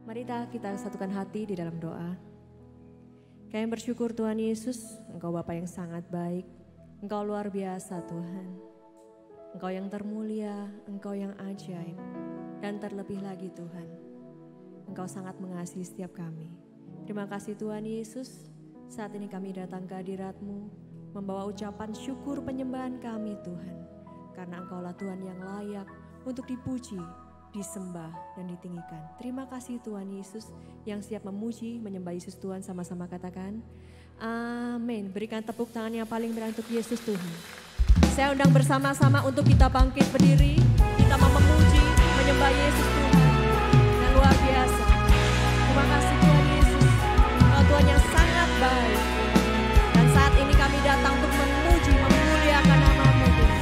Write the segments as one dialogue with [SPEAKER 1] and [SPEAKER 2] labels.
[SPEAKER 1] Mari kita satukan hati di dalam doa. Kami bersyukur Tuhan Yesus, Engkau Bapa yang sangat baik, Engkau luar biasa Tuhan. Engkau yang termulia, Engkau yang ajaib, dan terlebih lagi Tuhan, Engkau sangat mengasihi setiap kami. Terima kasih Tuhan Yesus, saat ini kami datang ke hadirat-Mu, membawa ucapan syukur penyembahan kami Tuhan, karena Engkaulah Tuhan yang layak untuk dipuji, disembah dan ditinggikan. Terima kasih Tuhan Yesus yang siap memuji, menyembah Yesus Tuhan. Sama-sama katakan amin. Berikan tepuk tangan yang paling meriah untuk Yesus Tuhan. Saya undang bersama-sama untuk kita bangkit berdiri. Kita mau memuji, menyembah Yesus Tuhan yang luar biasa. Terima kasih Tuhan Yesus, Tuhan yang sangat baik. Dan saat ini kami datang untuk memuji, memuliakan nama-Mu Tuhan.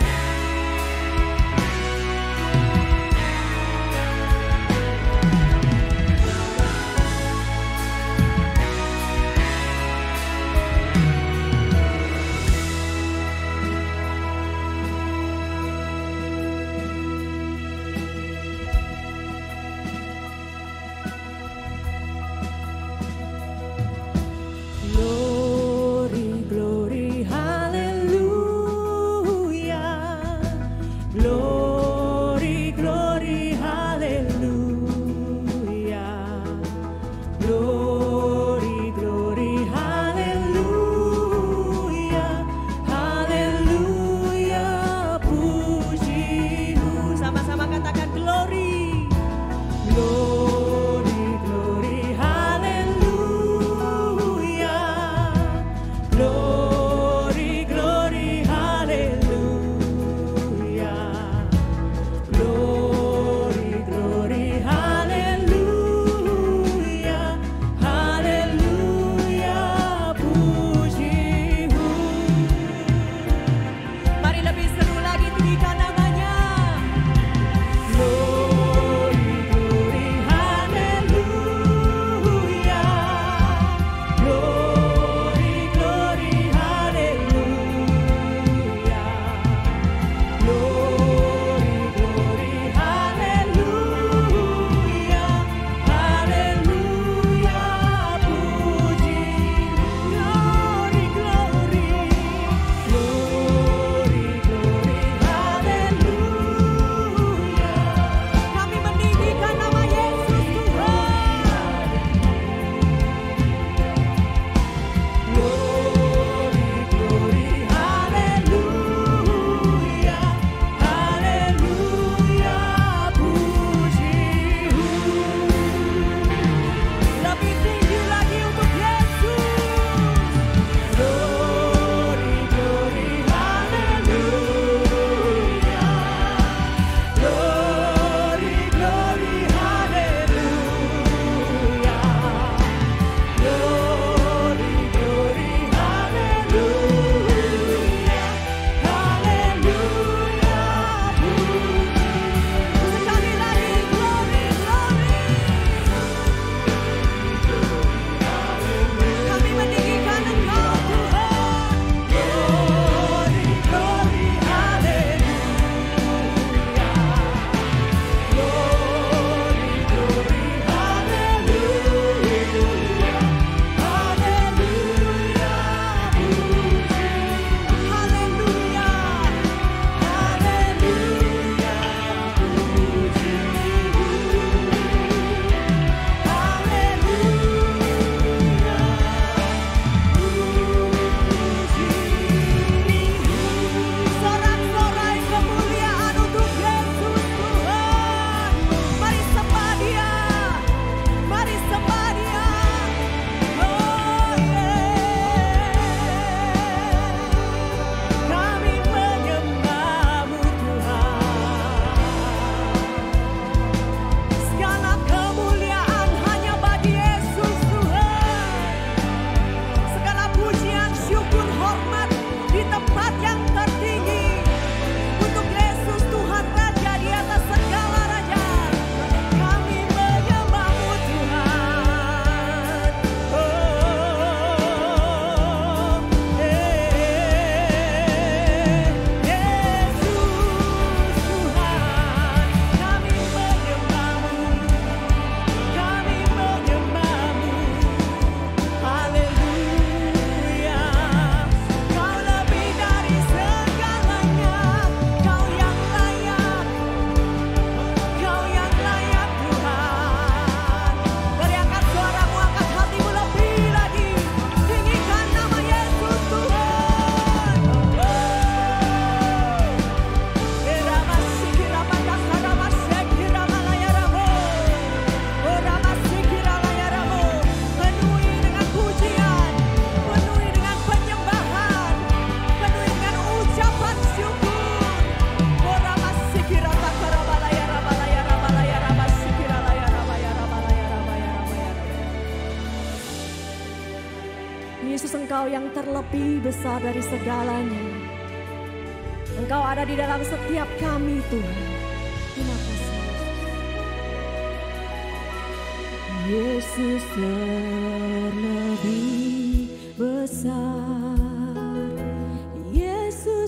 [SPEAKER 1] Yesus, Engkau yang terlebih besar dari segalanya. Engkau ada di dalam setiap kami Tuhan. Terima kasih. Yesus terlebih besar. Yesus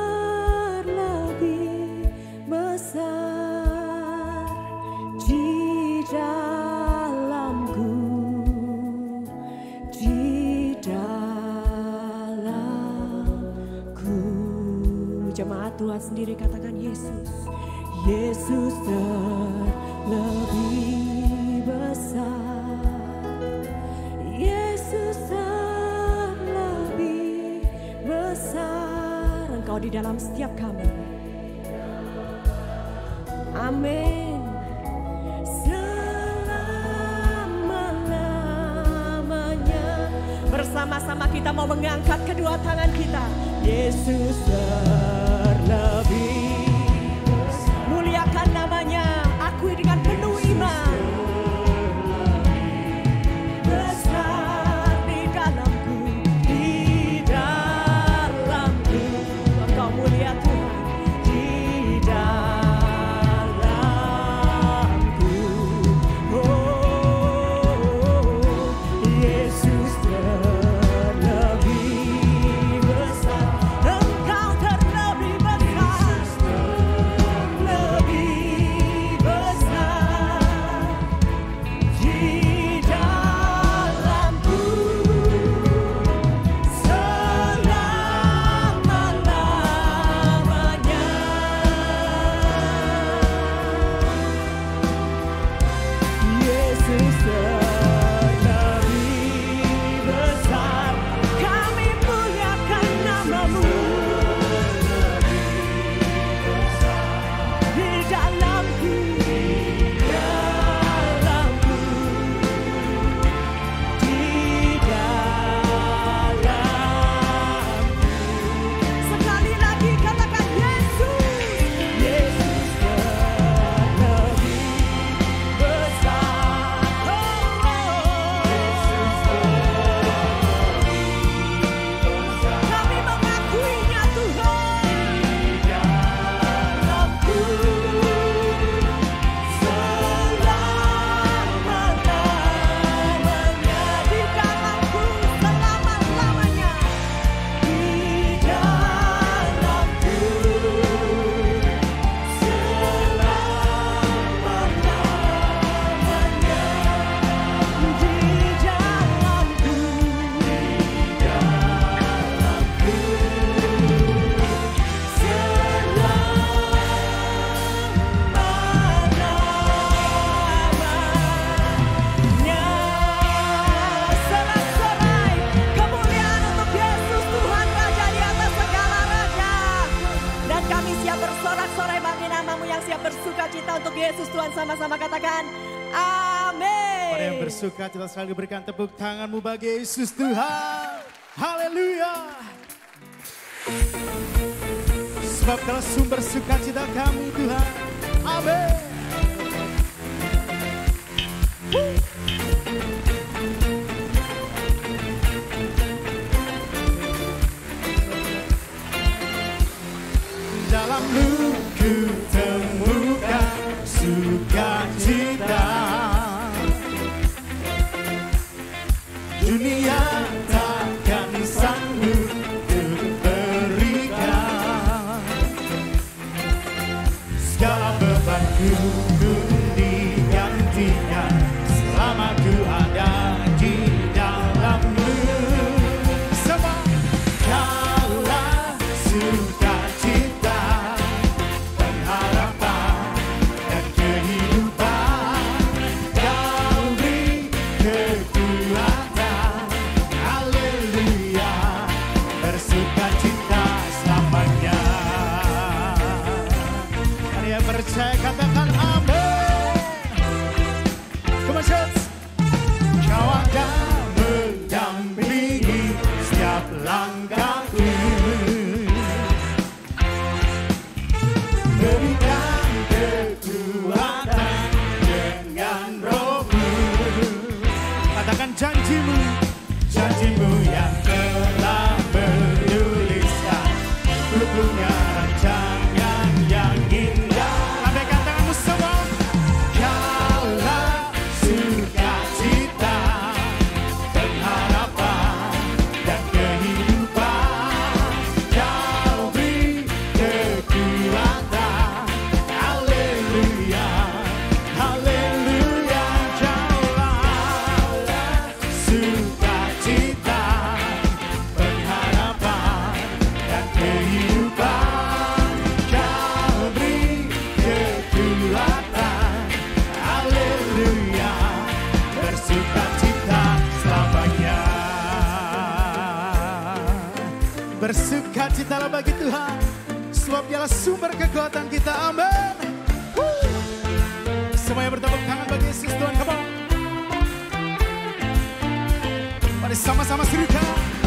[SPEAKER 1] terlebih besar di dalamku, di dalamku. Jemaat Tuhan sendiri katakan Yesus. Yesus terlebih besar. Yesus terlebih besar. Engkau di dalam setiap kami. Amin. Selama-lamanya. Bersama-sama kita mau mengangkat kedua tangan kita. Yesus terlebih. Muliakan namanya. Akui dengan penuh iman. Besar di dalamku, di dalamku. Engkau mulia Tuhan. Di dalamku. Oh, Yesus terlebih besar. Engkau terlebih besar. Lebih besar. Di dalamku. Selama-lamanya. Yesus terlebih besar. Kami muliakan namamu. Di dalamku, dalamku, di dalamku. Sekali lagi katakan Yesus. Yesus terlebih besar. Kami mengakuinya Tuhan. Dalamku, selama-lamanya. Di dalamku, selama-lamanya. Di dalamku, selama-lamanya. Di dalamku, selama-lamanya. Sorak-sorai kemuliaan untuk Yesus Tuhan Raja di atas segala raja. Dan kami siap bersorak-sorai bagi namamu yang siap bersuka cita untuk Yesus Tuhan. Sama-sama katakan amin.
[SPEAKER 2] Pada yang bersuka cita sekali berikan tepuk tanganmu bagi Yesus Tuhan. Haleluya. Sebab telah sumber sukacita kami Tuhan. Amin. Dalammu ku temukan sukacita. Dunia takkan sanggup untuk berikan segala bebanku. bersukacita selamanya. Bersukacitalah bagi Tuhan, sebab Dialah sumber kekuatan kita. Amin. Semuanya bertepuk tangan bagi Yesus Tuhan. Come on. Mari sama-sama serukan.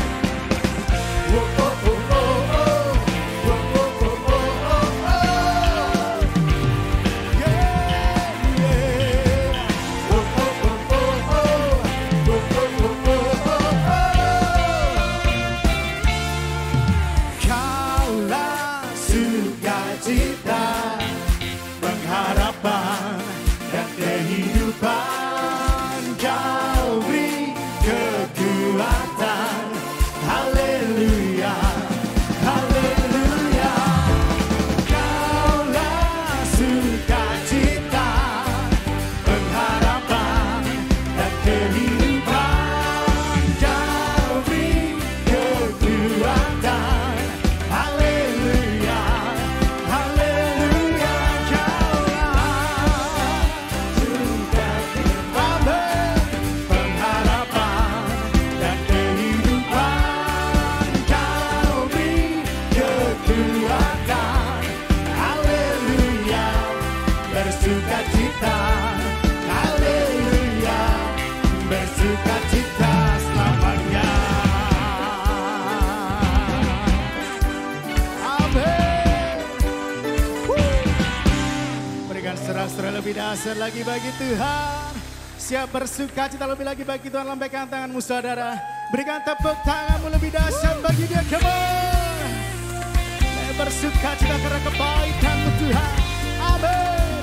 [SPEAKER 2] Lebih dahsyat lagi bagi Tuhan. Siap bersukacita lebih lagi bagi Tuhan. Lambaikan tanganmu saudara. Berikan tepuk tanganmu lebih dahsyat bagi Dia. Come on. Saya bersukacita karena kebaikan-Mu Tuhan. Amin.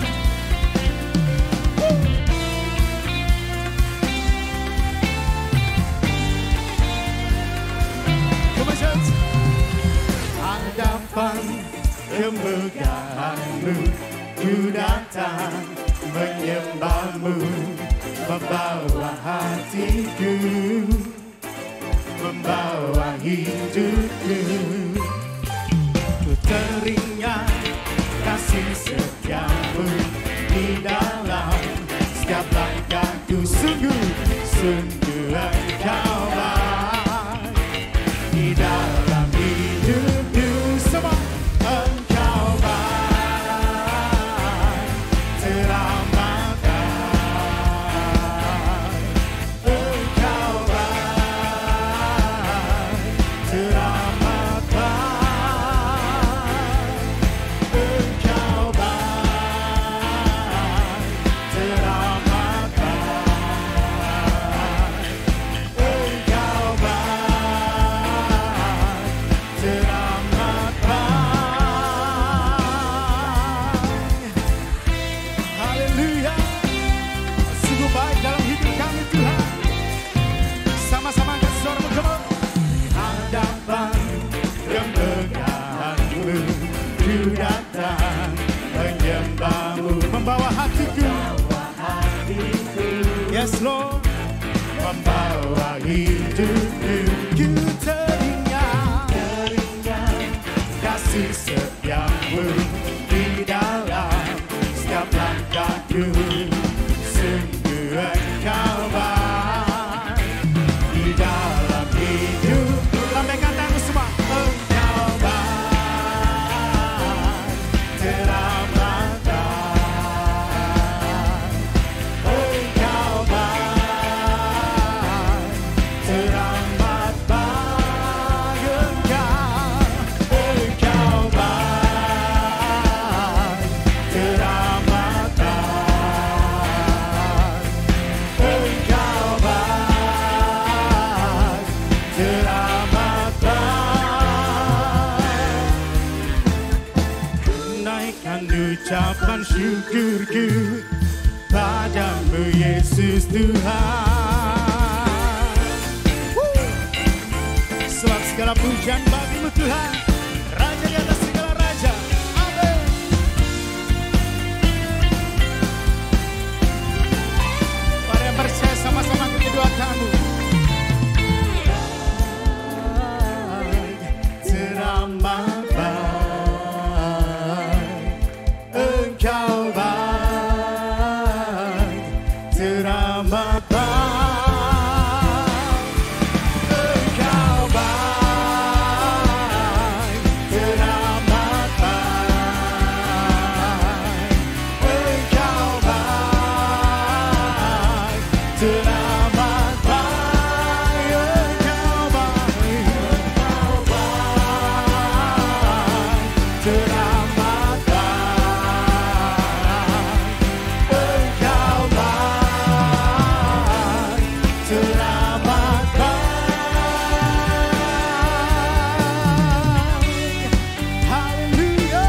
[SPEAKER 2] Come on church. Hadapan kemegahan-Mu, ku datang menyembah-Mu, membawa hatiku, membawa hidupku. Ku teringat kasih setia-Mu di dalam setiap langkahku. Sungguh Engkau baik di dalam hidupku. Semua Engkau baik. Membawa hatiku, yes Lord, membawa hidupku. Ku teringat kasih setia-Mu di dalam setiap langkahku. Sungguh Engkau baik di dalam hidupku. Lambaikan tanganmu semua. Engkau baik teramat. Ucapan syukurku padamu Yesus Tuhan. Selamat segala pujian bagi-Mu Tuhan, Raja di atas segala raja. Amin. Mari yang percaya sama-sama ke kedua tanganmu. Teramat Engkau baik, teramat baik. teramat baik, Engkau baik, Engkau baik, teramat baik, Engkau baik, teramat baik. Haleluya.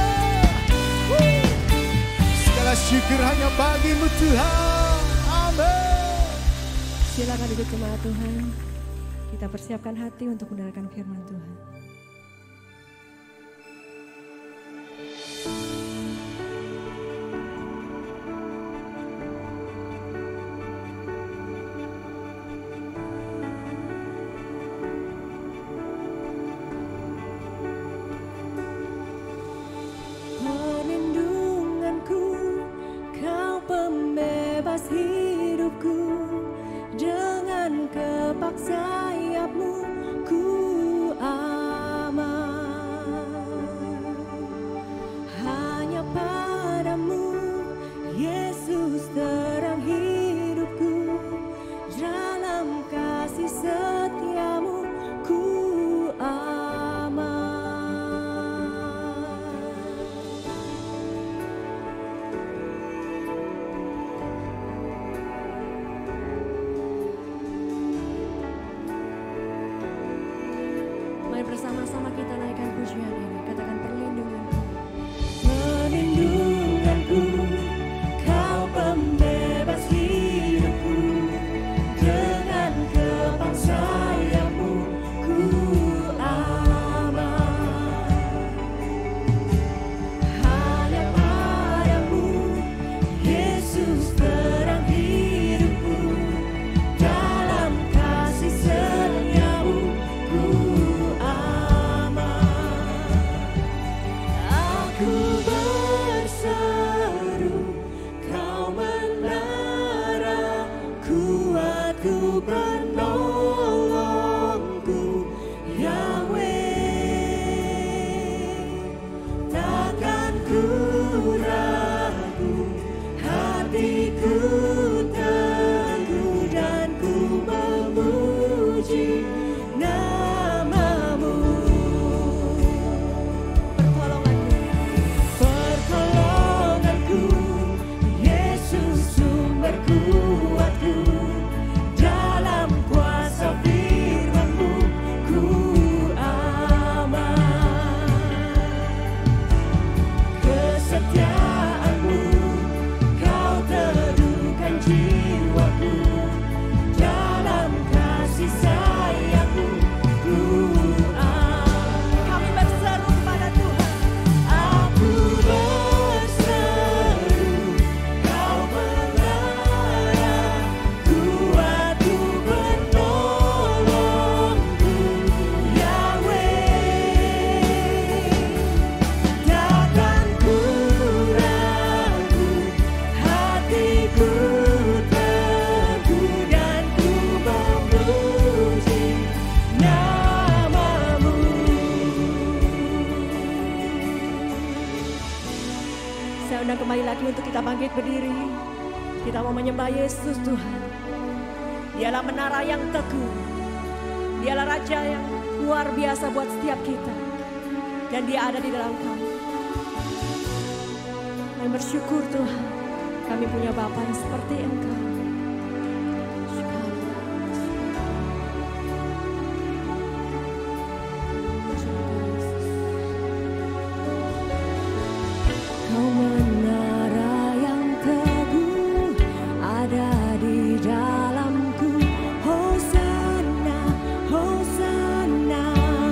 [SPEAKER 2] Segala syukur hanya bagi-Mu Tuhan. Amin.
[SPEAKER 1] Silakan duduk jemaat Tuhan. Kita persiapkan hati untuk mendengarkan firman Tuhan.
[SPEAKER 3] Perlindunganku, Kau pembebas hidupku, dengan kepak sayap-Mu ku aman. Hanya padamu, Yesus, terang hidupku, dalam kasih setia-Mu ku aman.
[SPEAKER 1] Mari bersama-sama kita naikkan pujian ini. Katakan perlindunganku.
[SPEAKER 3] Perlindunganku, Kau pembebas hidupku, dengan kepak sayap-Mu ku aman. Hanya padamu, Yesus, terang hidupku, dalam kasih setia-Mu ku aman. Aku berseru, Kau menara, kuatku, penolongku, Yahweh. Takkan ku ragu, hatiku teguh, dan ku memuji nama-Mu. Pertolonganku, Yesus, sumber kuatku, dalam kuasa firman-Mu ku aman. Kesetiaan-Mu, Kau teduhkan jiwaku, dalam kasih sayap-Mu ku aman. Kami berseru kepada Tuhan. Aku berseru, Kau menara, kuatku, penolongku, Yahweh. Takkan ku ragu, hatiku teguh, dan ku memuji nama-Mu.
[SPEAKER 1] Saya undang kembali lagi untuk kita bangkit berdiri. Kita mau menyembah Yesus Tuhan. Dialah menara yang teguh. Dialah Raja yang luar biasa buat setiap kita. Dan Dia ada di dalam kami. Kami bersyukur Tuhan. Kami punya Bapa yang seperti Engkau.
[SPEAKER 3] Kau menara yang teguh, ada di dalamku. Hosana, Hosana.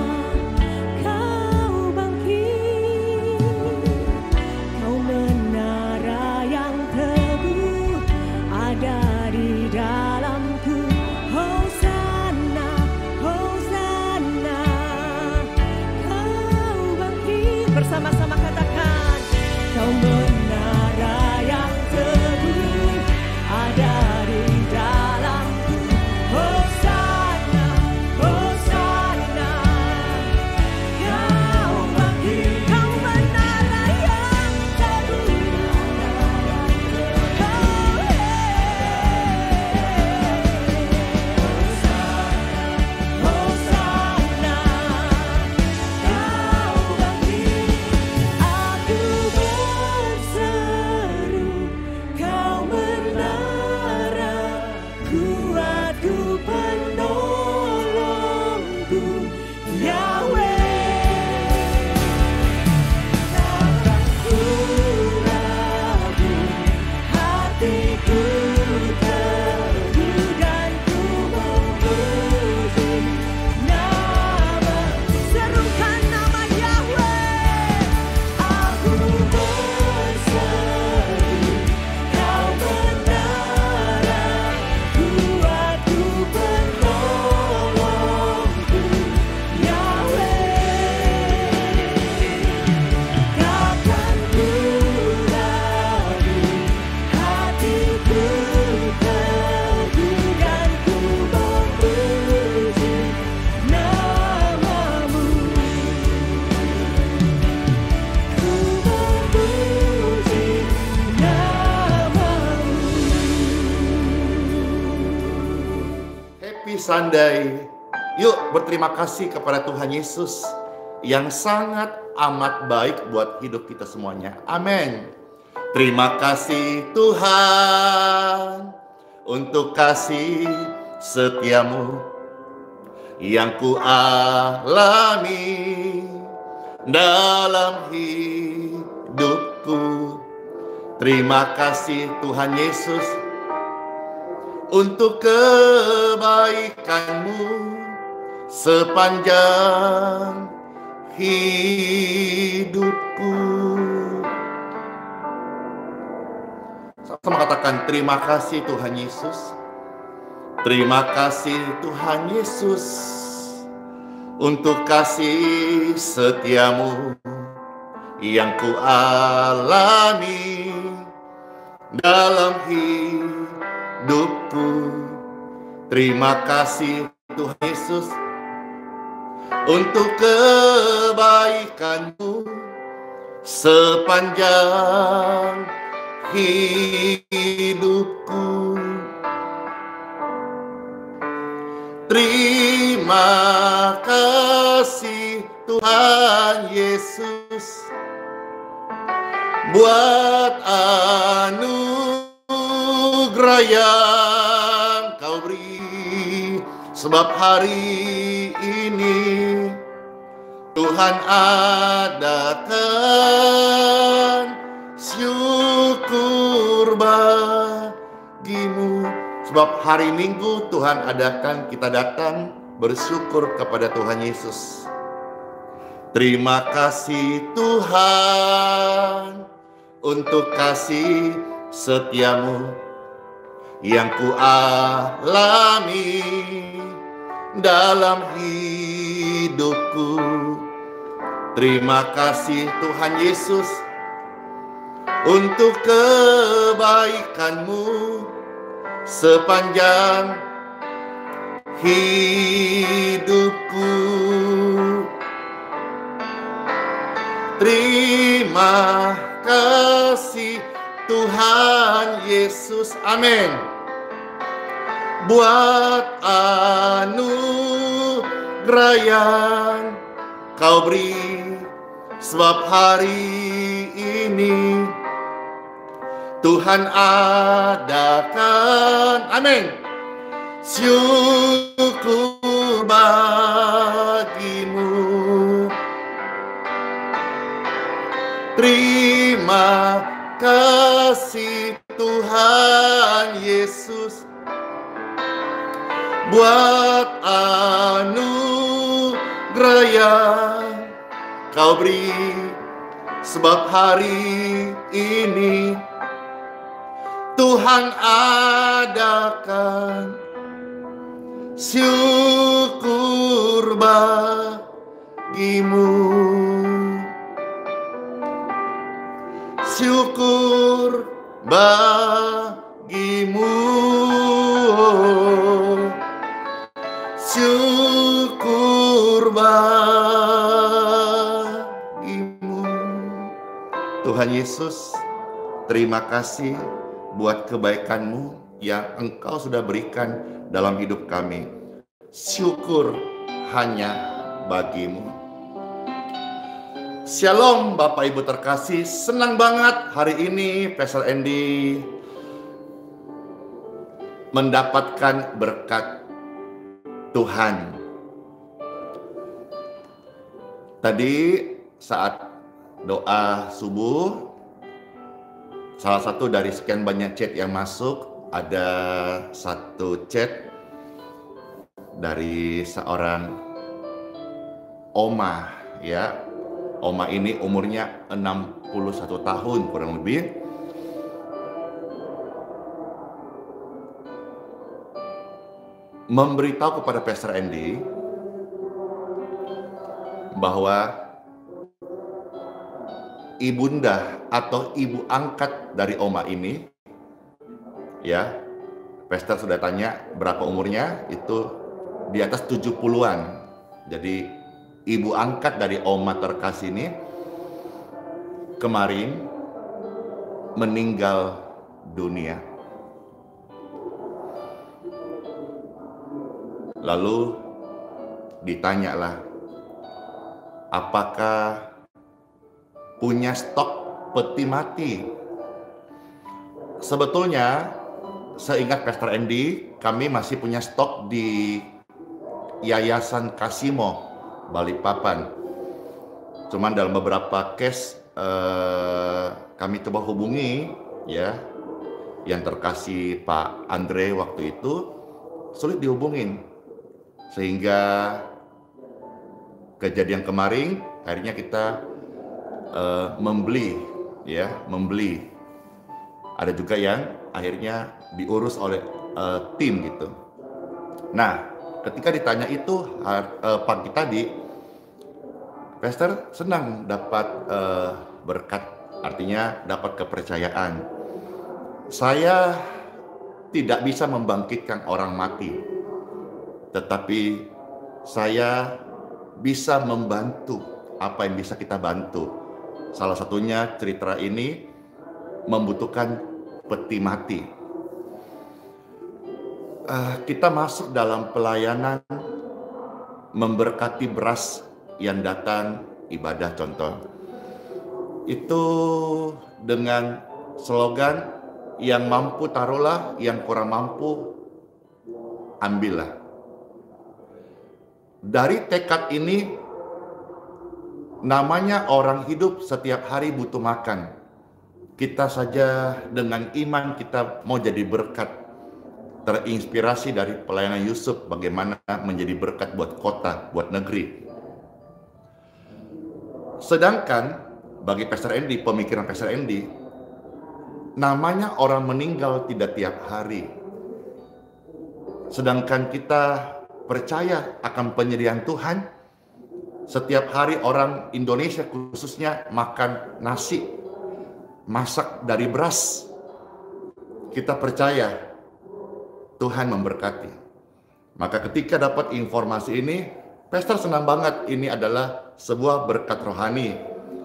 [SPEAKER 3] Kau bangkit. Kau menara yang teguh, ada
[SPEAKER 4] Pisandai. Yuk berterima kasih kepada Tuhan Yesus yang sangat amat baik buat hidup kita semuanya. Amin. Terima kasih Tuhan untuk kasih setiamu yang ku alami dalam hidupku. Terima kasih Tuhan Yesus untuk kebaikan-Mu sepanjang hidupku. Sama katakan, terima kasih Tuhan Yesus. Terima kasih Tuhan Yesus untuk kasih setiamu yang ku alami dalam hidupku. Terima kasih Tuhan Yesus untuk kebaikan-Mu sepanjang hidupku. Terima kasih Tuhan Yesus buat anugerah yang Kau beri, sebab hari ini Tuhan adakan syukur bagimu. Sebab hari Minggu Tuhan adakan kita datang bersyukur kepada Tuhan Yesus. Terima kasih Tuhan untuk kasih setiamu yang ku alami dalam hidupku. Terima kasih Tuhan Yesus untuk kebaikan-Mu sepanjang hidupku. Terima kasih Tuhan Yesus, amin, buat anugerah yang Kau beri, sebab hari ini Tuhan adakan, amin, syukur bagimu. Terima kasih Tuhan Yesus buat anugerah yang Kau beri, sebab hari ini Tuhan adakan syukur bagimu. Syukur bagimu. Syukur bagimu. Tuhan Yesus, terima kasih buat kebaikan-Mu yang Engkau sudah berikan dalam hidup kami. Syukur hanya bagimu. Shalom Bapak Ibu terkasih, senang banget hari ini Pastor Andy mendapatkan berkat Tuhan. Tadi saat doa subuh, salah satu dari sekian banyak chat yang masuk, ada satu chat dari seorang Oma, ya. Oma ini umurnya 61 tahun kurang lebih. Memberitahu kepada Pastor Andy bahwa ibunda atau ibu angkat dari Oma ini, ya, Pastor sudah tanya berapa umurnya, itu di atas 70-an. Jadi ibu angkat dari Oma terkasih ini kemarin meninggal dunia. Lalu ditanyalah, apakah punya stok peti mati? Sebetulnya, seingat Pastor Andy, kami masih punya stok di Yayasan Kasimo, Balikpapan. Cuman dalam beberapa case kami coba hubungi, ya, yang terkasih Pak Andre waktu itu sulit dihubungin, sehingga kejadian kemarin akhirnya kita membeli. Ada juga yang akhirnya diurus oleh tim gitu. Nah, ketika ditanya itu pagi tadi, Pastor senang dapat berkat, artinya dapat kepercayaan. Saya tidak bisa membangkitkan orang mati, tetapi saya bisa membantu apa yang bisa kita bantu. Salah satunya cerita ini membutuhkan peti mati. Kita masuk dalam pelayanan memberkati beras yang datang ibadah contoh. Itu dengan slogan, yang mampu taruhlah, yang kurang mampu ambillah. Dari tekad ini, namanya orang hidup setiap hari butuh makan. Kita saja dengan iman kita mau jadi berkat, terinspirasi dari pelayanan Yusuf, bagaimana menjadi berkat buat kota, buat negeri. Sedangkan bagi Pastor Andy, pemikiran Pastor Andy, namanya orang meninggal tidak tiap hari. Sedangkan kita percaya akan penyediaan Tuhan, setiap hari orang Indonesia khususnya makan nasi, masak dari beras. Kita percaya Tuhan memberkati. Maka ketika dapat informasi ini, Pastor senang banget, ini adalah sebuah berkat rohani.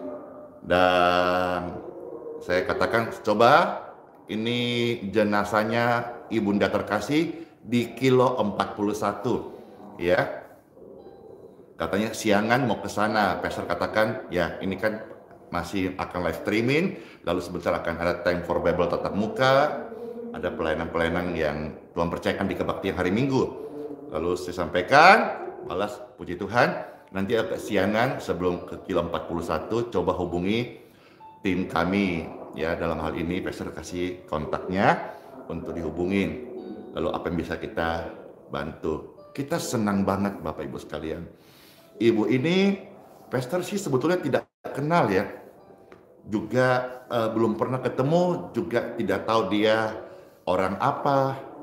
[SPEAKER 4] Dan saya katakan, coba ini jenazahnya Ibunda terkasih di kilo 41, ya. Katanya siangan mau ke sana. Pastor katakan, ya ini kan masih akan live streaming, lalu sebentar akan ada time for Bible tatap muka, ada pelayanan-pelayanan yang Tuhan percayakan di kebaktian hari Minggu. Lalu saya sampaikan, balas puji Tuhan, nanti agak siangan sebelum ke kilo 41, coba hubungi tim kami, ya. Dalam hal ini Pastor kasih kontaknya untuk dihubungin. Lalu apa yang bisa kita bantu. Kita senang banget Bapak Ibu sekalian. Ibu ini Pastor sih sebetulnya tidak kenal, ya. Juga belum pernah ketemu, juga tidak tahu dia orang apa,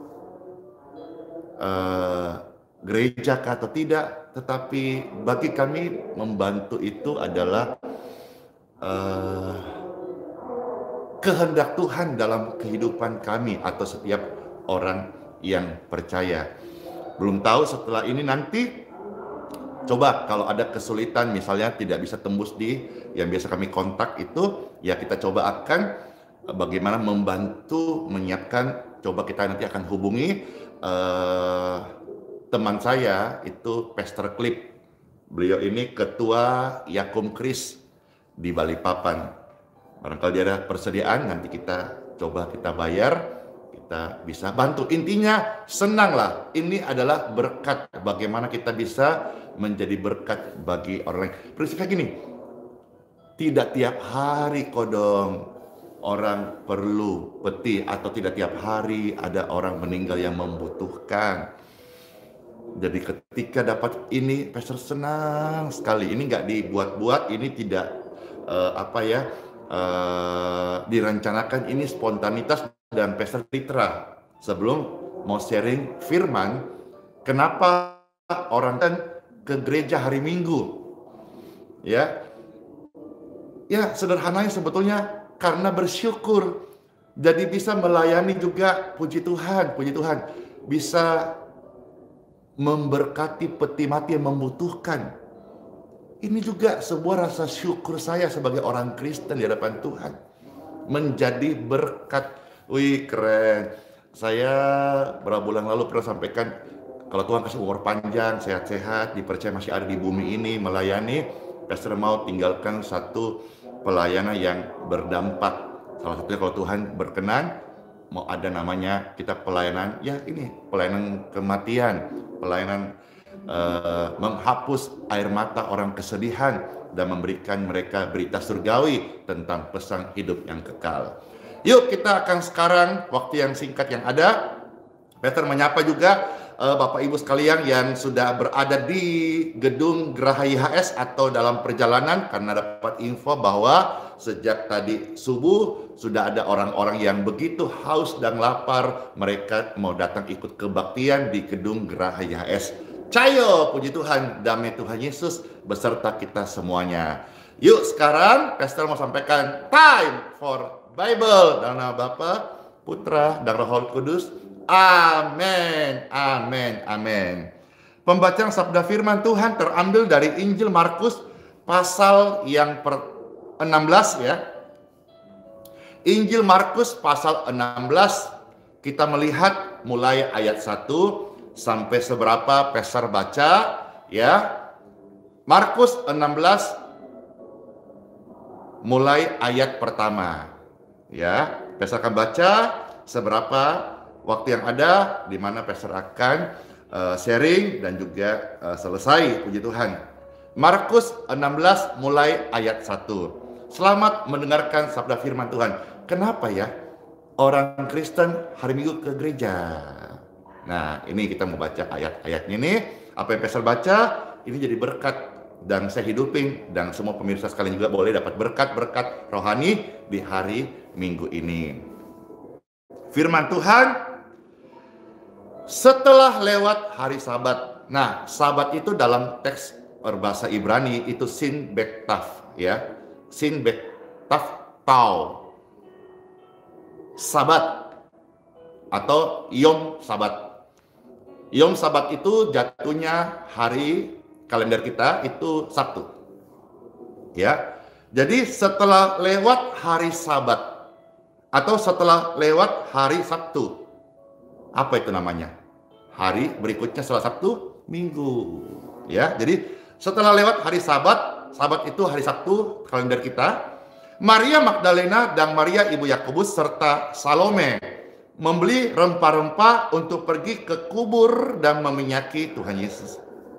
[SPEAKER 4] gereja kah atau tidak. Tetapi bagi kami membantu itu adalah kehendak Tuhan dalam kehidupan kami atau setiap orang yang percaya. Belum tahu setelah ini nanti, coba kalau ada kesulitan misalnya tidak bisa tembus di yang biasa kami kontak itu, ya kita coba akan bagaimana membantu menyiapkan. Coba kita nanti akan hubungi teman saya itu Pastor Clip. Beliau ini ketua Yakum Kris di Balikpapan. Barangkali ada persediaan, nanti kita coba kita bayar, kita bisa bantu. Intinya senanglah, ini adalah berkat. Bagaimana kita bisa menjadi berkat bagi orang lain. Prinsipnya gini, tidak tiap hari kodong orang perlu peti, atau tidak tiap hari ada orang meninggal yang membutuhkan. Jadi ketika dapat ini, Pastor senang sekali. Ini nggak dibuat-buat, ini tidak direncanakan, ini spontanitas. Dan Pastor Litra sebelum mau sharing firman, kenapa orang kan ke gereja hari Minggu, ya sederhananya sebetulnya karena bersyukur, jadi bisa melayani juga. Puji Tuhan bisa memberkati peti mati yang membutuhkan. Ini juga sebuah rasa syukur saya sebagai orang Kristen di hadapan Tuhan, menjadi berkat. Wih, keren. Saya beberapa bulan lalu pernah sampaikan, kalau Tuhan kasih umur panjang, sehat-sehat, dipercaya masih ada di bumi ini melayani, Pastor mau tinggalkan satu pelayanan yang berdampak. Salah satunya kalau Tuhan berkenan, mau ada namanya kita pelayanan, ya ini pelayanan kematian, pelayanan menghapus air mata orang kesedihan dan memberikan mereka berita surgawi tentang pesan hidup yang kekal. Yuk kita akan sekarang, waktu yang singkat yang ada, Pastor menyapa juga Bapak Ibu sekalian yang sudah berada di gedung Geraha IHS atau dalam perjalanan, karena dapat info bahwa sejak tadi subuh sudah ada orang-orang yang begitu haus dan lapar, mereka mau datang ikut kebaktian di gedung Geraha IHS. Cayo, puji Tuhan, damai Tuhan Yesus beserta kita semuanya. Yuk sekarang Pastor mau sampaikan time for Bible dalam nama Bapa, Putra, dan Roh Kudus. Amin, amin, amin. Pembacaan sabda firman Tuhan terambil dari Injil Markus pasal yang 16 ya. Injil Markus pasal 16, kita melihat mulai ayat 1 sampai seberapa Pastor baca ya. Markus 16 mulai ayat pertama ya. Pastor akan baca seberapa waktu yang ada, di mana Pastor akan sharing dan juga selesai, puji Tuhan. Markus 16 mulai ayat 1. Selamat mendengarkan sabda firman Tuhan. Kenapa ya orang Kristen hari Minggu ke gereja? Nah, ini kita mau baca ayat-ayatnya nih. Apa yang Pastor baca, ini jadi berkat dan saya hidupin, dan semua pemirsa sekalian juga boleh dapat berkat-berkat rohani di hari Minggu ini. Firman Tuhan, setelah lewat hari Sabat. Nah, Sabat itu dalam teks berbahasa Ibrani itu sin bektaf ya. Sin bektaf tau. Sabat atau Yom Sabat. Yom Sabat itu jatuhnya hari kalender kita itu Sabtu. Ya. Jadi setelah lewat hari Sabat atau setelah lewat hari Sabtu, apa itu namanya? Hari berikutnya setelah Sabtu, Minggu. Ya, jadi setelah lewat hari Sabat, Sabat itu hari Sabtu kalender kita. Maria Magdalena dan Maria ibu Yakobus serta Salome membeli rempah-rempah untuk pergi ke kubur dan meminyaki Tuhan Yesus.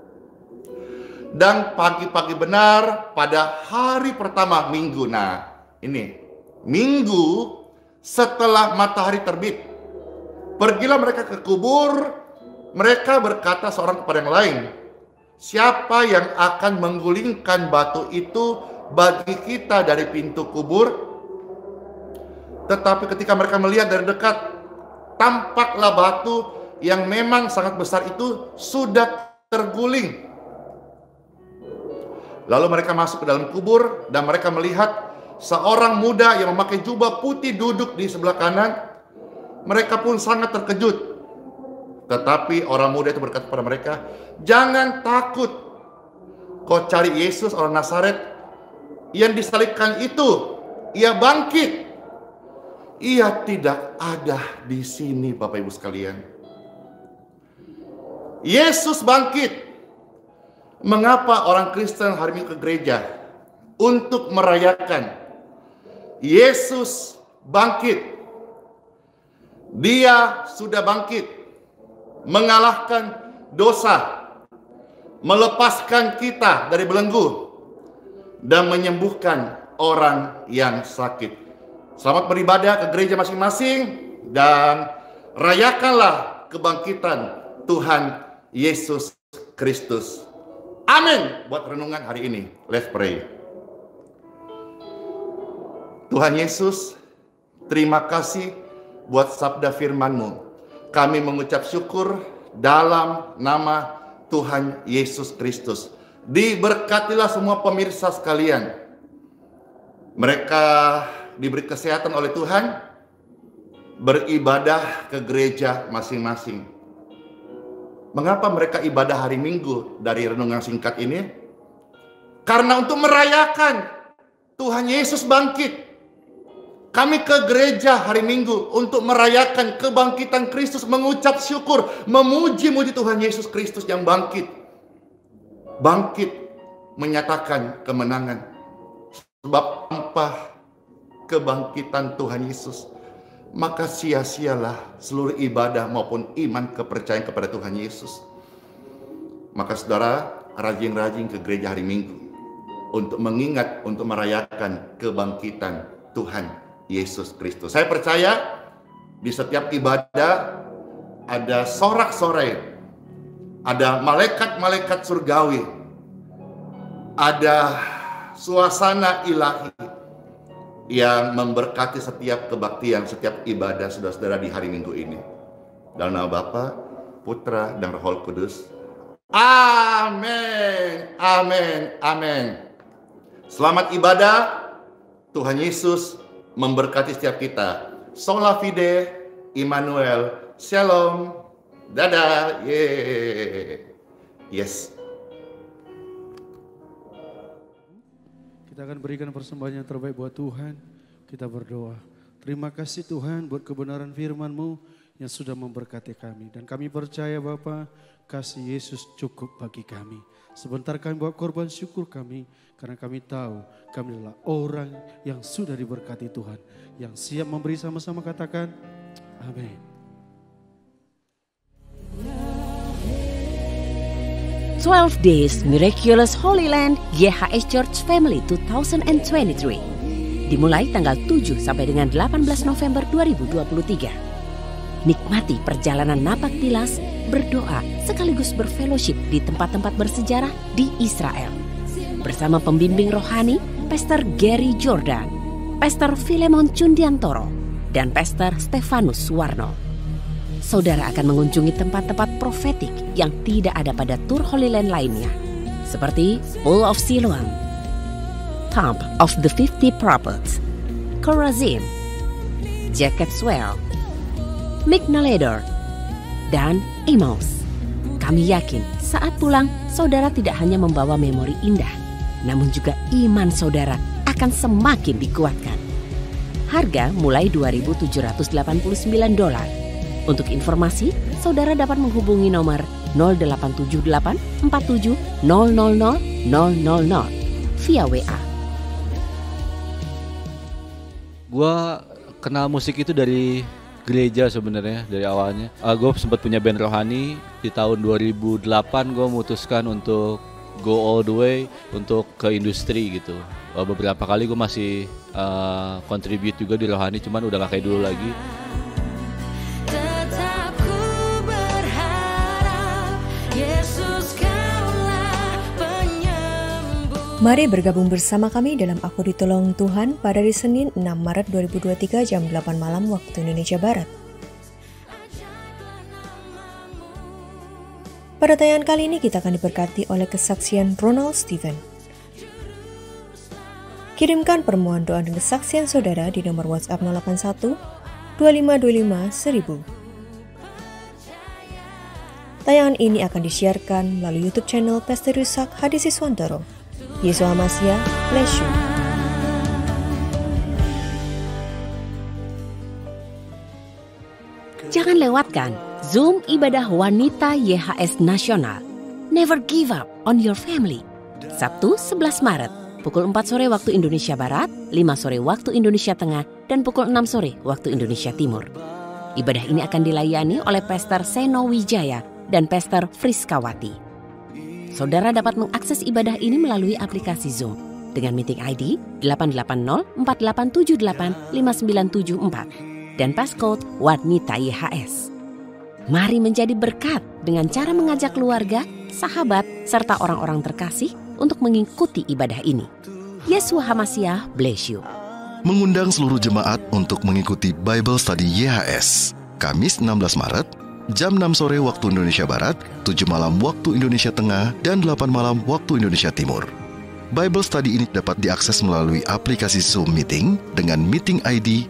[SPEAKER 4] Dan pagi-pagi benar pada hari pertama Minggu. Nah, ini Minggu setelah matahari terbit, pergilah mereka ke kubur. Mereka berkata seorang kepada yang lain, siapa yang akan menggulingkan batu itu bagi kita dari pintu kubur? Tetapi ketika mereka melihat dari dekat, tampaklah batu yang memang sangat besar itu sudah terguling. Lalu mereka masuk ke dalam kubur dan mereka melihat seorang muda yang memakai jubah putih duduk di sebelah kanan. Mereka pun sangat terkejut. Tetapi orang muda itu berkata kepada mereka, jangan takut. Kau cari Yesus orang Nazaret yang disalibkan itu. Ia bangkit. Ia tidak ada di sini, Bapak Ibu sekalian. Yesus bangkit. Mengapa orang Kristen hari Minggu ke gereja? Untuk merayakan Yesus bangkit. Dia sudah bangkit, mengalahkan dosa, melepaskan kita dari belenggu, dan menyembuhkan orang yang sakit. Selamat beribadah ke gereja masing-masing dan rayakanlah kebangkitan Tuhan Yesus Kristus. Amin. Buat renungan hari ini, let's pray. Tuhan Yesus, terima kasih buat sabda firman-Mu. Kami mengucap syukur dalam nama Tuhan Yesus Kristus. Diberkatilah semua pemirsa sekalian. Mereka diberi kesehatan oleh Tuhan, beribadah ke gereja masing-masing. Mengapa mereka ibadah hari Minggu dari renungan singkat ini? Karena untuk merayakan Tuhan Yesus bangkit. Kami ke gereja hari Minggu untuk merayakan kebangkitan Kristus, mengucap syukur, memuji-muji Tuhan Yesus Kristus yang bangkit. Bangkit menyatakan kemenangan. Sebab tanpa kebangkitan Tuhan Yesus, maka sia-sialah seluruh ibadah maupun iman kepercayaan kepada Tuhan Yesus. Maka saudara rajin-rajin ke gereja hari Minggu untuk mengingat, untuk merayakan kebangkitan Tuhan Yesus Kristus. Saya percaya di setiap ibadah ada sorak-sorai, ada malaikat-malaikat surgawi, ada suasana ilahi yang memberkati setiap kebaktian, setiap ibadah saudara-saudara di hari Minggu ini. Dalam nama Bapa, Putra, dan Roh Kudus. Amin, amin, amin. Selamat ibadah. Tuhan Yesus memberkati setiap kita. Sola fide, Immanuel, Shalom, dadah, yes.
[SPEAKER 2] Kita akan berikan persembahan yang terbaik buat Tuhan. Kita berdoa. Terima kasih Tuhan buat kebenaran firman-Mu yang sudah memberkati kami. Dan kami percaya Bapa, kasih Yesus cukup bagi kami. Sebentar kami bawa korban syukur kami, karena kami tahu kami adalah orang yang sudah diberkati Tuhan, yang siap memberi sama-sama. Katakan amin.
[SPEAKER 5] "12 Days Miraculous Holy Land YHS Church Family 2023" dimulai tanggal 7 sampai dengan 18 November 2023. Nikmati perjalanan napak tilas, berdoa, sekaligus berfellowship di tempat-tempat bersejarah di Israel. Bersama pembimbing rohani, Pastor Gary Jordan, Pastor Filemon Cundiantoro, dan Pastor Stefanus Suwarno. Saudara akan mengunjungi tempat-tempat profetik yang tidak ada pada tur Holy Land lainnya, seperti Pool of Siloam, Tomb of the 50 Prophets, Chorazin, Jacket Swell, Mignaledor, dan Emmaus. Kami yakin saat pulang, saudara tidak hanya membawa memori indah, namun juga iman saudara akan semakin dikuatkan. Harga mulai $2.789. Untuk informasi, saudara dapat menghubungi nomor 0878 47 000 000 via WA.
[SPEAKER 6] Gua kenal musik itu dari gereja sebenarnya, dari awalnya. Gue sempat punya band rohani. Di tahun 2008 gue memutuskan untuk go all the way untuk ke industri gitu. Beberapa kali gue masih contribute juga di rohani, cuman udah gak kayak dulu lagi.
[SPEAKER 3] Mari bergabung bersama kami dalam Aku Ditolong Tuhan pada hari Senin 6 Maret 2023 jam 8 malam waktu Indonesia Barat. Pada tayangan kali ini kita akan diberkati oleh kesaksian Ronald Stephen. Kirimkan permohonan doa dan kesaksian saudara di nomor WhatsApp 081 2525 1000. Tayangan ini akan disiarkan melalui YouTube channel Pastor Yusak Hadi Siswantoro. Yesus Hamasiah, bless you.
[SPEAKER 5] Jangan lewatkan Zoom Ibadah Wanita YHS Nasional. Never give up on your family. Sabtu 11 Maret, pukul 4 sore waktu Indonesia Barat, 5 sore waktu Indonesia Tengah, dan pukul 6 sore waktu Indonesia Timur. Ibadah ini akan dilayani oleh Pastor Seno Wijaya dan Pastor Friskawati. Saudara dapat mengakses ibadah ini melalui aplikasi Zoom dengan meeting ID 880-4878-5974 dan passcode Wanita YHS. Mari menjadi berkat dengan cara mengajak keluarga, sahabat, serta orang-orang terkasih untuk mengikuti ibadah ini. Yesus Hamasiah, bless you.
[SPEAKER 7] Mengundang seluruh jemaat untuk mengikuti Bible Study YHS, Kamis 16 Maret, jam 6 sore waktu Indonesia Barat, 7 malam waktu Indonesia Tengah, dan 8 malam waktu Indonesia Timur. Bible Study ini dapat diakses melalui aplikasi Zoom Meeting dengan meeting ID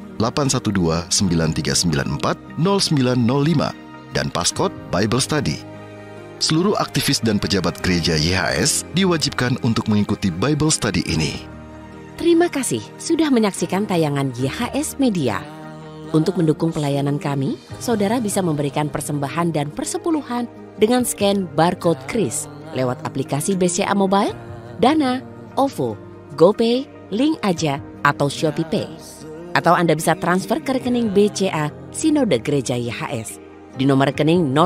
[SPEAKER 7] 812-9394-0905 dan passcode Bible Study. Seluruh aktivis dan pejabat gereja YHS diwajibkan untuk mengikuti Bible Study ini.
[SPEAKER 5] Terima kasih sudah menyaksikan tayangan YHS Media. Untuk mendukung pelayanan kami, saudara bisa memberikan persembahan dan persepuluhan dengan scan barcode kris lewat aplikasi BCA Mobile, Dana, OVO, GoPay, Link Aja, atau Shopee Pay. Atau Anda bisa transfer ke rekening BCA Sinode Gereja YHS di nomor rekening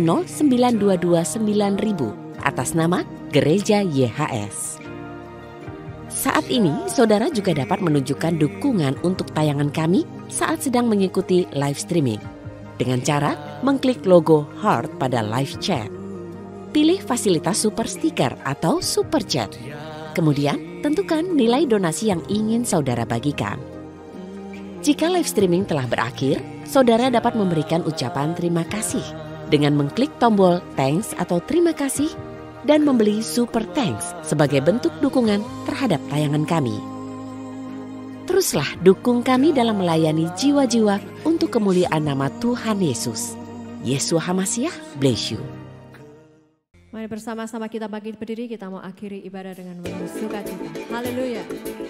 [SPEAKER 5] 0109229000 atas nama Gereja YHS. Saat ini, saudara juga dapat menunjukkan dukungan untuk tayangan kami saat sedang mengikuti live streaming dengan cara mengklik logo heart pada live chat. Pilih fasilitas super sticker atau super chat. Kemudian, tentukan nilai donasi yang ingin saudara bagikan. Jika live streaming telah berakhir, saudara dapat memberikan ucapan terima kasih dengan mengklik tombol thanks atau terima kasih dan membeli super thanks sebagai bentuk dukungan terhadap tayangan kami. Teruslah dukung kami dalam melayani jiwa-jiwa untuk kemuliaan nama Tuhan Yesus. Yeshua HaMashiach bless you.
[SPEAKER 1] Mari bersama-sama kita bangkit berdiri, kita mau akhiri ibadah dengan sukacita. Haleluya.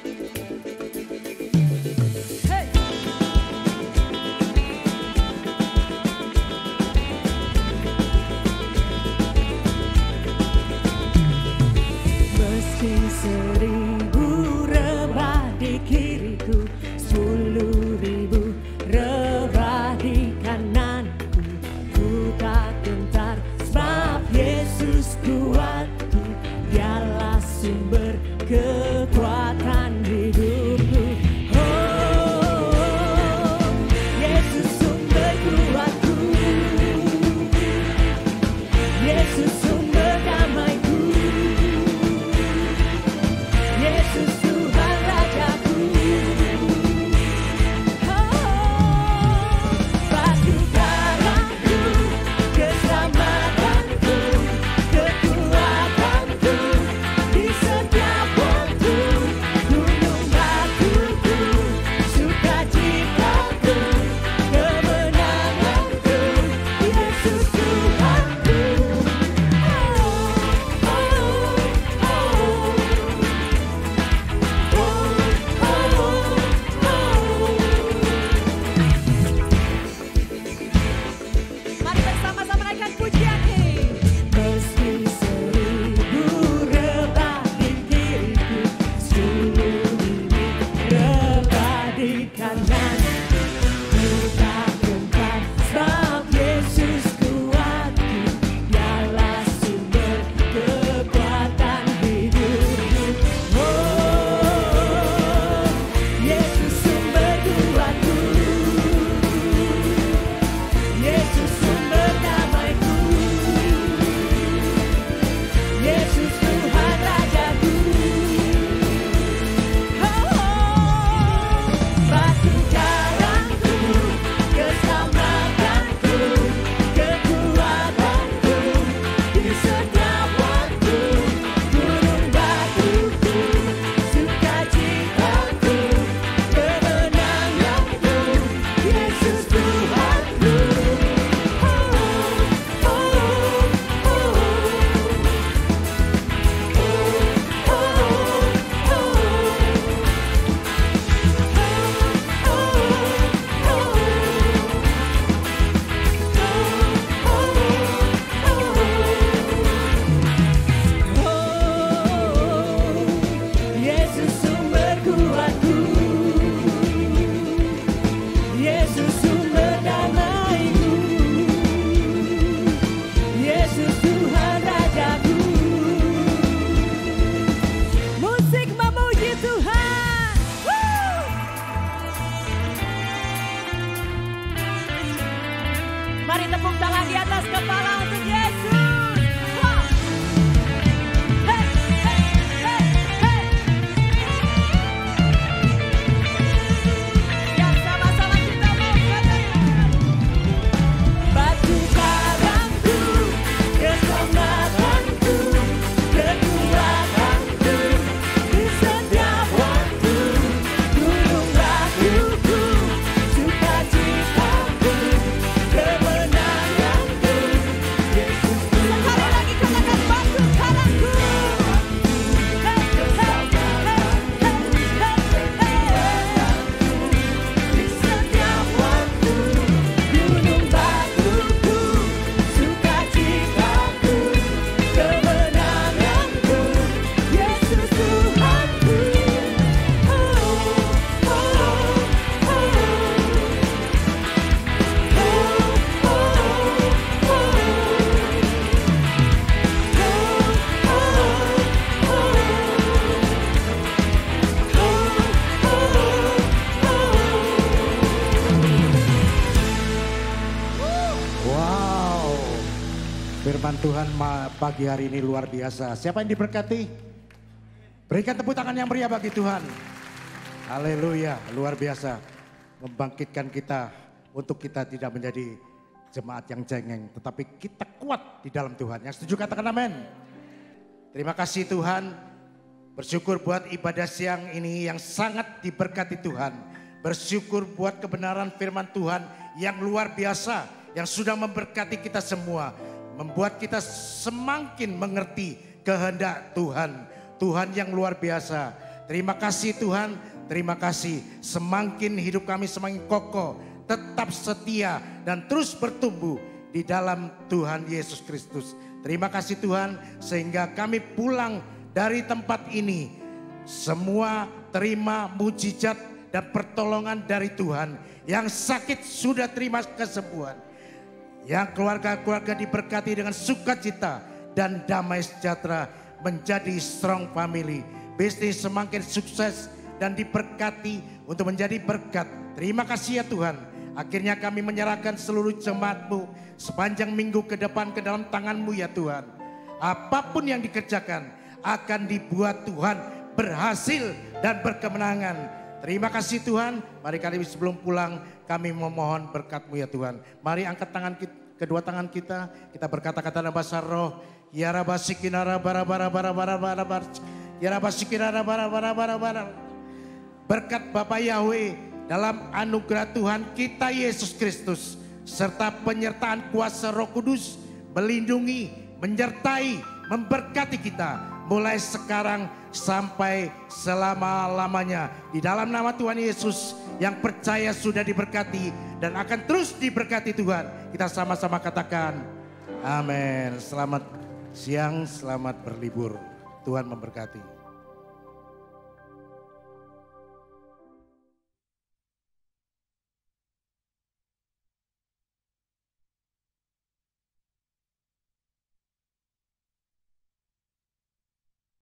[SPEAKER 8] Meski 1000 rebah di kiriku, 10.000 rebah di kananku, ku tak gentar sebab Yesus kuatku, dialah sumber kekuatan hidupku. Oh, Yesus sumber kuatku, Yesus sumber damaiku, Yesus Tuhan Rajaku. Oh, batu karangku, keselamatanku, kekuatanku, di setiap waktu, gunung batuku, sukacitaku, kemenanganku, Yesus Tuhanku.
[SPEAKER 2] Firman Tuhan pagi hari ini luar biasa. Siapa yang diberkati? Berikan tepuk tangan yang meriah bagi Tuhan. Haleluya, luar biasa. Membangkitkan kita untuk kita tidak menjadi jemaat yang cengeng. Tetapi kita kuat di dalam Tuhan. Yang setuju katakan amin. Terima kasih Tuhan. Bersyukur buat ibadah siang ini yang sangat diberkati Tuhan. Bersyukur buat kebenaran firman Tuhan yang luar biasa. Yang sudah memberkati kita semua. Membuat kita semakin mengerti kehendak Tuhan. Tuhan yang luar biasa. Terima kasih Tuhan, terima kasih. Semakin hidup kami semakin kokoh, tetap setia dan terus bertumbuh di dalam Tuhan Yesus Kristus. Terima kasih Tuhan sehingga kami pulang dari tempat ini. Semua terima mujizat dan pertolongan dari Tuhan. Yang sakit sudah terima kesembuhan. Yang keluarga-keluarga diberkati dengan sukacita dan damai sejahtera menjadi strong family. Bisnis semakin sukses dan diberkati untuk menjadi berkat. Terima kasih ya Tuhan. Akhirnya kami menyerahkan seluruh jemaat-Mu sepanjang minggu ke depan ke dalam tangan-Mu ya Tuhan. Apapun yang dikerjakan akan dibuat Tuhan berhasil dan berkemenangan. Terima kasih Tuhan. Mari kali sebelum pulang kami memohon berkat-Mu ya Tuhan. Mari angkat tangan kita, kedua tangan kita berkata-kata dalam bahasa roh. Ya rabasikinara bara bara bara bara bara bara. Ya rabasikinara bara bara bara bara. Berkat Bapa Yahweh dalam anugerah Tuhan kita Yesus Kristus serta penyertaan kuasa Roh Kudus melindungi, menyertai, memberkati kita mulai sekarang sampai selama-lamanya. Di dalam nama Tuhan Yesus yang percaya sudah diberkati dan akan terus diberkati Tuhan. Kita sama-sama katakan amin. Selamat siang, selamat berlibur. Tuhan memberkati.